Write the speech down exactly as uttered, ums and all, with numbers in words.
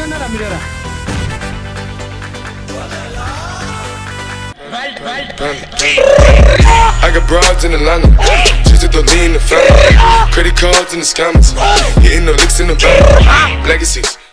na la mirada. I got broads in Atlanta, just to lean the family. Credit cards in the scammers, hitting the licks in the bank. Legacies.